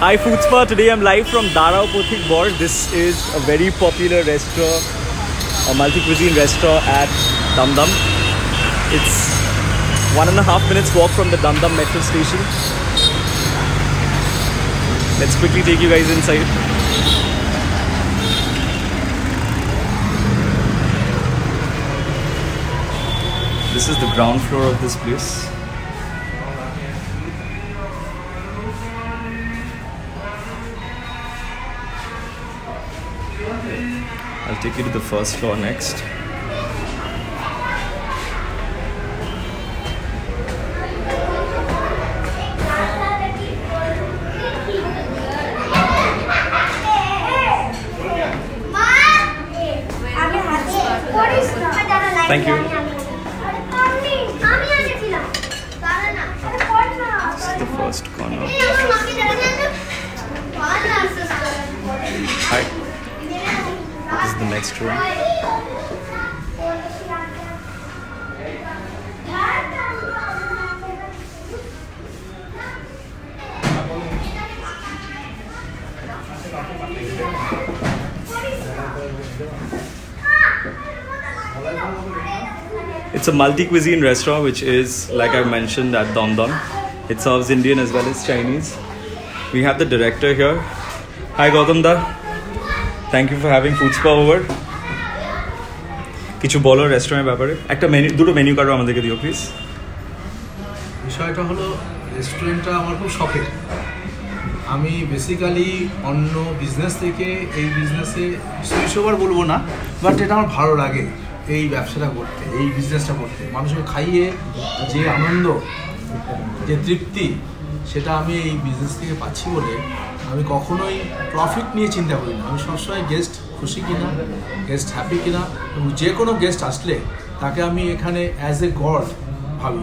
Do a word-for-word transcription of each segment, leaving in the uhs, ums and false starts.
Hi Food Spa, today I'm live from Darao Pothik Bor. This is a very popular restaurant, a multi-cuisine restaurant at Dumdum. It's one and a half minutes walk from the Dumdum metro station. Let's quickly take you guys inside. This is the ground floor of this place. I'll take you to the first floor next. Thank you. This is the first corner. Hi. This is the next room. It's a multi-cuisine restaurant which is, like I mentioned, at Dumdum. It serves Indian as well as Chinese. We have the director here. Hi Gautam da. Thank you for having Food Spa over. কিছু বলো রেস্টুরেন্টের ব্যাপারে একটা menu দুটো menu card আমাদেরকে দিও please. বিষয়টা হলো রেস্টুরেন্টটা আমার খুব শখের। আমি বেসিক্যালি অন্য বিজনেস থেকে এই বিজনেসে সুইচ ওভার বলবো না, বাট এটা আমার ভালো লাগে এই ব্যবসাটা করতে, এই বিজনেসটা করতে। মানুষকে খাইয়ে যে আনন্দ, যে তৃপ্তি, সেটা আমি এই বিজনেস থেকে পাচ্ছি বলে আমি কখনোই প্রফিট নিয়ে চিন্তা করি না। আমি সবসময় গেস্ট খুশি কিনা, গেস্ট হ্যাপি কিনা, এবং যে কোনো গেস্ট আসলে তাকে আমি এখানে অ্যাজ এ গড ভাবি।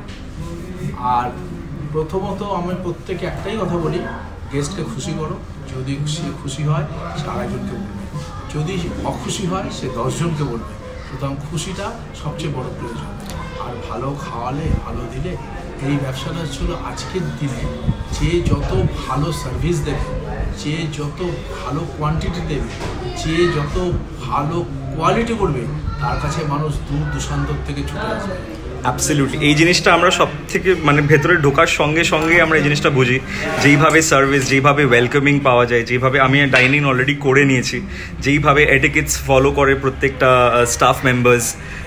আর প্রথমত আমি প্রত্যেকে একটাই কথা বলি, গেস্টকে খুশি করো। যদি সে খুশি হয় সে আরেকজনকে বলবে, যদি অখুশি হয় সে দশজনকে বলবে। সুতরাং খুশিটা সবচেয়ে বড় প্রয়োজন। আর ভালো খাওয়ালে, ভালো দিলে, এই ব্যবসাটা ছিল আজকের দিনে যে যত ভালো সার্ভিস দেবে, যে যত ভালো কোয়ান্টিটি দেবে, যে যত ভালো কোয়ালিটি করবে, তার কাছে মানুষ দূর দূষান্তর থেকে ছুটে আসবে। অ্যাবসলিউটলি এই জিনিসটা আমরা সব থেকে মানে ভেতরে ঢোকার সঙ্গে সঙ্গে আমরা এই জিনিসটা বুঝি, যেইভাবে সার্ভিস, যেইভাবে ওয়েলকামিং পাওয়া যায়, যেইভাবে আমি ডাইনিং অলরেডি করে নিয়েছি, যেইভাবে এটিকেটস ফলো করে প্রত্যেকটা স্টাফ মেম্বার্স,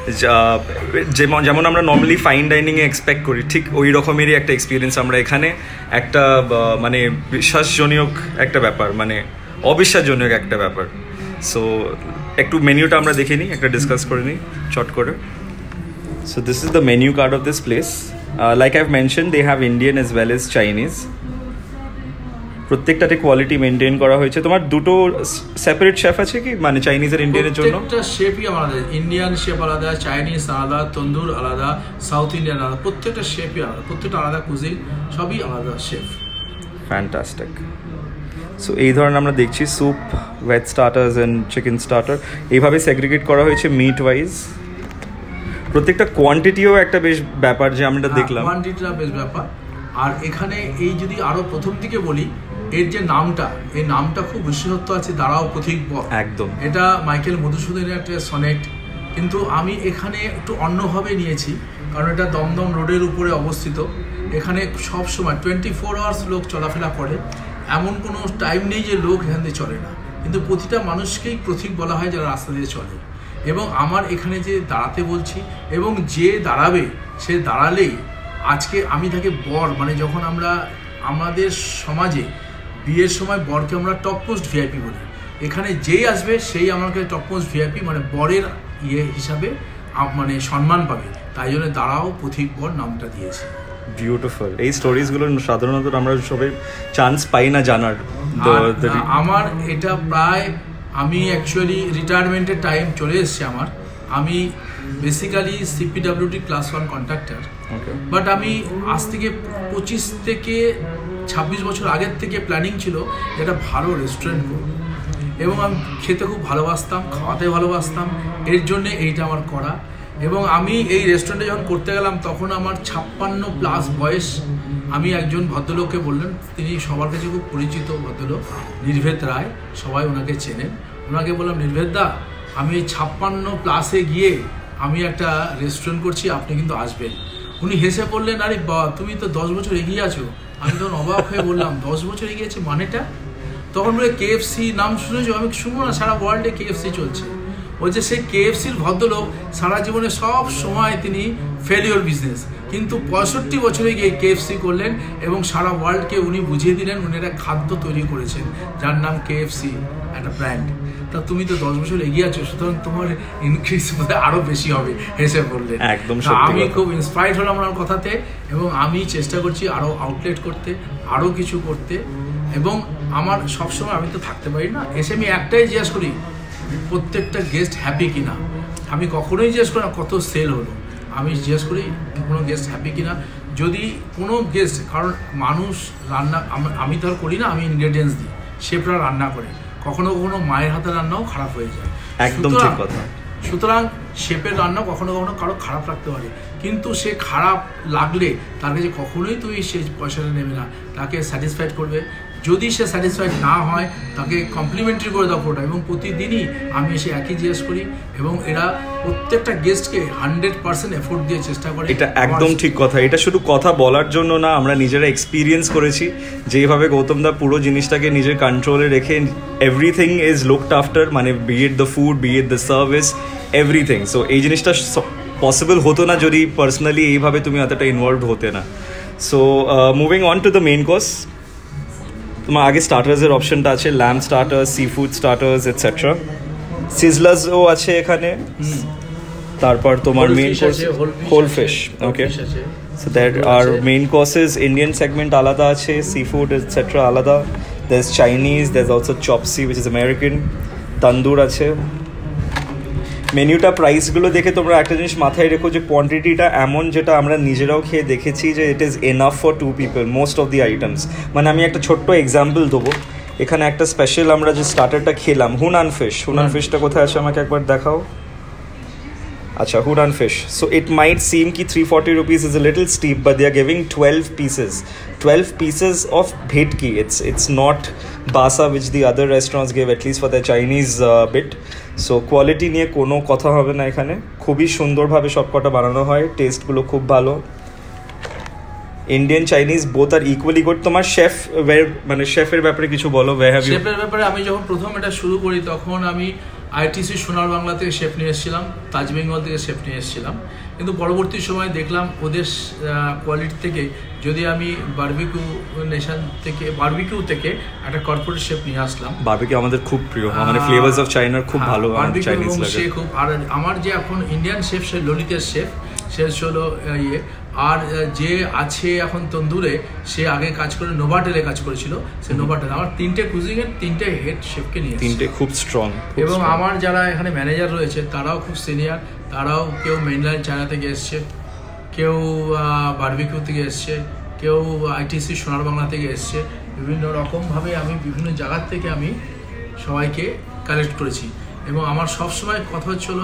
যেমন যেমন আমরা নর্মালি ফাইন ডাইনিংয়ে এক্সপেক্ট করি, ঠিক ওই রকমেরই একটা এক্সপিরিয়েন্স আমরা এখানে। একটা মানে বিশ্বাসজনক একটা ব্যাপার, মানে অবিশ্বাসজনক একটা ব্যাপার। সো একটু মেনুটা আমরা দেখে নিই, একটা ডিসকাস করে নিই চট করে। So this is the menu card of this place. Uh, like I've mentioned, they have Indian as well as Chinese. প্রত্যেকটাতে কোয়ালিটি মেনটেন করা হয়েছে। তোমার দুটো সেপারেট শেফ আছে কি, মানে চাইনিজ আর ইন্ডিয়ানের জন্য? প্রত্যেকটা শেফই আলাদা, ইন্ডিয়ান শেফ আলাদা, চাইনিজ আলাদা, তন্দুর আলাদা, সাউথ ইন্ডিয়ান আলাদা, প্রত্যেকটা শেফই আলাদা, প্রত্যেকটা আলাদা কুজিন, সবই আলাদা শেফ। ফ্যান্টাস্টিক। সো এই ধরনের আমরা দেখছি soup, veg starters and chicken starter, এইভাবে সেগ্রিগেট করা হয়েছে মিট ওয়াইজ। প্রত্যেকটা কোয়ান্টিটিও একটা বেশ ব্যাপার যে আমরা দেখলাম, কোয়ান্টিটিটা বেশ ব্যাপার। আর এখানে এই যদি আরো প্রথম থেকে বলি, এর যে নামটা, এই নামটা খুব বিশেষত্ব আছে, দাঁড়াও পথিক বর। একদম, এটা মাইকেল মধুসূদনের একটা সনেট, কিন্তু আমি এখানে একটু অন্যভাবে নিয়েছি, কারণ এটা দমদম রোডের উপরে অবস্থিত। এখানে সব সময় টোয়েন্টি ফোর আওয়ার্স লোক চলাফেরা করে, এমন কোনো টাইম নেই যে লোক এখান দিয়ে চলে না, কিন্তু প্রতিটা মানুষকেই পথিক বলা হয় যারা রাস্তা দিয়ে চলে। এবং আমার এখানে যে দাঁড়াতে বলছি, এবং যে দাঁড়াবে সে দাঁড়ালেই আজকে আমি তাকে বর, মানে যখন আমরা আমাদের সমাজে বিয়ের সময় বরকে আমরা টপ মোস্ট ভিআইপি বলি, এখানে যেই আসবে সেই আমাকে টপ মোস্ট ভিআইপি মানে বরের ইয়ে হিসাবে মানে সম্মান পাবে। তাই জন্য দাঁড়াও পথিক বর নামটা দিয়েছি। বিউটিফুল। এই স্টোরিজগুলো সাধারণত আমরা সবাই চান্স পাই না জানার। আমার এটা প্রায়, আমি অ্যাকচুয়ালি রিটায়ারমেন্টের টাইম চলে এসছে আমার। আমি basically CPWD class one contractor, but আমি আজ থেকে পঁচিশ থেকে ছাব্বিশ বছর আগের থেকে প্ল্যানিং ছিল একটা ভালো রেস্টুরেন্ট করব, এবং আমি খেতে খুব ভালোবাসতাম, খাওয়াতে ভালোবাসতাম, এর জন্যে এইটা আমার করা। এবং আমি এই রেস্টুরেন্টে যখন করতে গেলাম তখন আমার ছাপ্পান্ন প্লাস বয়স। আমি একজন ভদ্রলোককে বললেন, তিনি সবার কাছে খুব পরিচিত ভদ্রলোক, নির্ভেদ রায়, সবাই ওনাকে চেনেন। ওনাকে বললাম, নির্ভেদ দা, আমি এই ছাপ্পান্ন প্লাসে গিয়ে আমি একটা রেস্টুরেন্ট করছি, আপনি কিন্তু আসবেন। উনি হেসে বললেন, আরে বা তুমি তো দশ বছর এগিয়ে আছো। আমি তখন অবাক হয়ে বললাম, দশ বছর এগিয়ে আছে মানেটা? তখন বলে, কেএফসি নাম শুনেছো? আমি শুনবো না, সারা ওয়ার্ল্ডে কেএফসি চলছে। বলছে সেই কেএফসির ভদ্রলোক সারা জীবনে সব সময় তিনি ফেলিওর বিজনেস, কিন্তু পঁয়ষট্টি বছরে গিয়ে কেএফসি করলেন এবং সারা ওয়ার্ল্ডকে উনি বুঝিয়ে দিলেন উনি একটা খাদ্য তৈরি করেছেন যার নাম কেএফসি, একটা ব্র্যান্ড। তা তুমি তো দশ বছর এগিয়ে আছো, সুতরাং তোমার ইনক্রিজ বোধ হয় আরও বেশি হবে, হেসে বললেন। একদম আমি খুব ইন্সপায়ার্ড হলাম ওনার কথাতে এবং আমি চেষ্টা করছি আরও আউটলেট করতে, আরও কিছু করতে। এবং আমার সবসময়, আমি তো থাকতে পারি না, এসে আমি একটাই জিজ্ঞেস করি প্রত্যেকটা গেস্ট হ্যাপি কিনা। আমি কখনোই জিজ্ঞেস করি না কত সেল হলো, আমি জিজ্ঞেস করি কোনো গেস্ট হ্যাপি কিনা। যদি কোনো গেস্ট, কারণ মানুষ রান্না আমি তো আর করি না, আমি ইনগ্রেডিয়েন্টস দিই, শেফরা রান্না করে, কখনো কখনো মায়ের হাতে রান্নাও খারাপ হয়ে যায়। একদম ঠিক কথা। সুতরাং শেফের রান্না কখনো কখনো কারো খারাপ লাগতে পারে, কিন্তু সে খারাপ লাগলে তার কাছে কখনোই তুই সে পয়সাটা নেবে না, তাকে স্যাটিসফাইড করবে। যদি সে স্যাটিসফাইড না হয় তাকে কমপ্লিমেন্টারি করে দাও পুরোটা। এবং প্রতিদিনই আমি এসে একই জিজ্ঞেস করি এবং এরা প্রত্যেকটা গেস্টকে হান্ড্রেড পার্সেন্ট এফোর্ট দিয়ে চেষ্টা করে। এটা একদম ঠিক কথা। এটা শুধু কথা বলার জন্য না, আমরা নিজেরা এক্সপিরিয়েন্স করেছি যেভাবে গৌতম দা পুরো জিনিসটাকে নিজের কন্ট্রোলে রেখে এভরিথিং ইজ লুকড আফটার, মানে be it the food, be it the service, everything. So এই জিনিসটা পসিবল হতো না যদি পার্সোনালি এইভাবে তুমি এতটা ইনভলভ হতে না। So moving on to the main course, তোমার আগে স্টার্টার্সের অপশনটা আছে, lamb starters, sea food starters etcetera, সিজলার্সও আছে এখানে। তারপর তোমার main course whole fish, okay. So that আর মেইন কোর্সেস ইন্ডিয়ান সেগমেন্ট আলাদা আছে, সি ফুড এটসেট্রা আলাদা, there is Chinese, there is also chop suey which is American, tandoor আছে। মেনুটা প্রাইসগুলো দেখে তোমরা একটা জিনিস মাথায় রেখো যে কোয়ান্টিটিটা এমন, যেটা আমরা নিজেরাও খেয়ে দেখেছি যে it is enough for two people most of the items. মানে আমি একটা ছোট্ট এক্সাম্পল দেবো, এখানে একটা স্পেশাল আমরা যে স্টার্টারটা খেলাম, হুনান ফিশ, হুনান ফিশটা কোথায় আছে আমাকে একবার দেখাও। আচ্ছা, Hunan fish. So it might seem কি three forty rupees is a little steep, but they are giving twelve pieces, twelve pieces of Bhetki. It's it's not basa which the other restaurants give, at least for the Chinese uh, bit. So quality নিয়ে কোনো কথা হবে না এখানে, খুবই সুন্দরভাবে সবকটা বানানো হয়, টেস্টগুলো খুব ভালো। Indian Chinese both are equally good. তোমার শেফ, মানে শেফের ব্যাপারে কিছু বলো। শেফের ব্যাপারে আমি যখন প্রথম এটা শুরু করি তখন আমি আইটিসি সোনার বাংলা থেকে শেফ নিয়ে এসেছিলাম, তাজ বেঙ্গল থেকে শেফ নিয়ে এসেছিলাম, কিন্তু পরবর্তী সময় দেখলাম ওদের কোয়ালিটি থেকে যদি আমি বারবিকিউ নেশন থেকে বারবিকিউ থেকে একটা কর্পোরেট শেফ নিয়ে আসলাম। বারবিকিউ আমাদের খুব প্রিয়, মানে ফ্লেভারস অফ চাইনার খুব ভালো চাইনিজ লাগে। সে খুব, আর আমার যে এখন ইন্ডিয়ান শেফ সে ললিতের শেফ, সে হলো ইয়ে, আর যে আছে এখন তন্দুরে সে আগে কাজ করে নোভাটেলে কাজ করেছিল, সে নোভাটেল। আমার তিনটে কুজিংয়ের তিনটে হেড শেফকে নিয়ে, তিনটে খুব স্ট্রং। এবং আমার যারা এখানে ম্যানেজার রয়েছে তারাও খুব সিনিয়র, তারাও কেউ মেইনল্যান্ড চায়না থেকে এসছে, কেউ বারবিকিউ থেকে এসছে, কেউ আইটিসি সোনার বাংলা থেকে এসছে। বিভিন্ন রকমভাবে আমি বিভিন্ন জায়গার থেকে আমি সবাইকে কালেক্ট করেছি। এবং আমার সবসময় কথা হচ্ছিল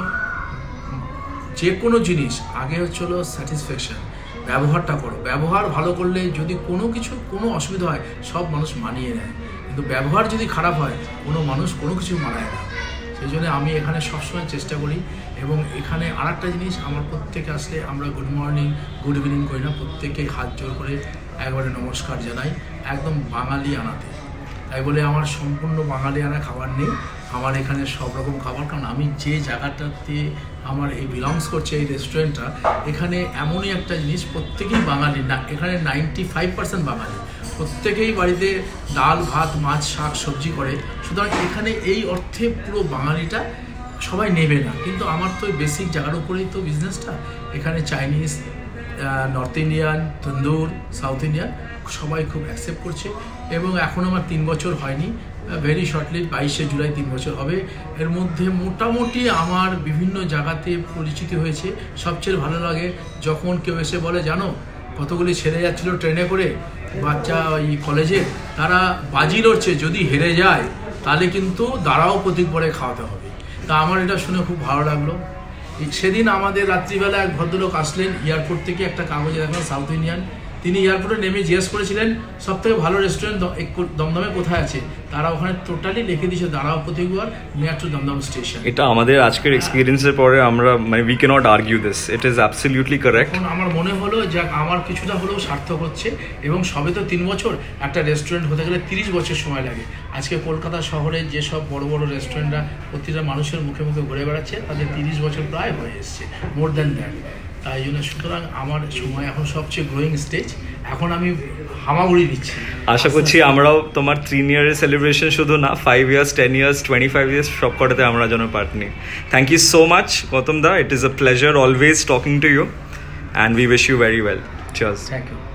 যে কোনো জিনিস আগে হচ্ছিল স্যাটিসফ্যাকশান, ব্যবহারটা করো। ব্যবহার ভালো করলে যদি কোনো কিছু কোনো অসুবিধা হয় সব মানুষ মানিয়ে নেয়, কিন্তু ব্যবহার যদি খারাপ হয় কোনো মানুষ কোনো কিছু মানায় না। সেই জন্য আমি এখানে সবসময় চেষ্টা করি। এবং এখানে আর একটা জিনিস, আমার প্রত্যেকে আসলে আমরা গুড মর্নিং গুড ইভিনিং করি না, প্রত্যেকেই হাত জোর করে একবারে নমস্কার জানাই, একদম বাঙালি আনাতে। তাই বলে আমার সম্পূর্ণ বাঙালি আনা খাবার নেই, আমার এখানে সব রকম খাবার। কারণ আমি যে জায়গাটাতে আমার এই বিলংস করছে এই রেস্টুরেন্টটা, এখানে এমনই একটা জিনিস প্রত্যেকেই বাঙালি না, এখানে নাইনটি ফাইভ পার্সেন্ট বাঙালি, প্রত্যেকেই বাড়িতে ডাল ভাত মাছ শাক সবজি করে। সুতরাং এখানে এই অর্থে পুরো বাঙালিটা সবাই নেবে না, কিন্তু আমার তো বেসিক জায়গার উপরেই তো বিজনেসটা। এখানে Chinese, north Indian, tandoor, south Indian সবাই খুব অ্যাকসেপ্ট করছে। এবং এখন আমার তিন বছর হয়নি, ভেরি শর্টলি বাইশে জুলাই তিন বছর হবে। এর মধ্যে মোটামুটি আমার বিভিন্ন জায়গাতে পরিচিতি হয়েছে। সবচেয়ে ভালো লাগে যখন কেউ এসে বলে, জানো কতগুলি ছেড়ে যাচ্ছিলো ট্রেনে করে বাচ্চা ওই কলেজে, তারা বাজি লড়ছে যদি হেরে যায় তাহলে কিন্তু দাঁড়াও প্রতীক পরে খাওয়াতে হবে। তা আমার এটা শুনে খুব ভালো লাগলো। সেদিন আমাদের রাত্রিবেলা এক ভদ্রলোক আসলেন এয়ারপোর্ট থেকে, একটা কাগজে দেখলাম সাউথ ইন্ডিয়ান। তিনি এয়ারপোর্টে নেমে জিজ্ঞেস করেছিলেন সব থেকে ভালো রেস্টুরেন্ট দমদমে কোথায় আছে। তারা ওখানে টোটালি লিখে দিয়েছে দাঁড়াও পথিক বর নিয়ার টু দমদম স্টেশন। এটা আমাদের আজকের এক্সপিরিয়েন্সের পরে আমরা মানে we can't argue this, it is absolutely correct. এখন আমার মনে হলো যে আমার কিছুটা হলেও সার্থক হচ্ছে, এবং সবে তো তিন বছর, একটা রেস্টুরেন্ট হতে গেলে তিরিশ বছর সময় লাগে। আজকে কলকাতা শহরে যেসব বড় বড় রেস্টুরেন্টরা প্রতিটা মানুষের মুখে মুখে ঘুরে বেড়াচ্ছে, তাদের তিরিশ বছর প্রায় হয়ে এসছে, মোর দ্যান দ্যাট। তাই জন্য সুতরাং আমার সময় এখন সবচেয়ে গ্রোয়িং স্টেজ, এখন আমি হামাগুড়ি দিচ্ছি। আশা করছি আমরাও তোমার থ্রি ইয়ারের সেলিব্রেশন শুধু না, five years ten years twenty five years সব কটাতে আমরা যেন পার্ট নিই। Thank you so much Gautam da, it is a pleasure always talking to you and we wish you very well. Cheers. Thank you.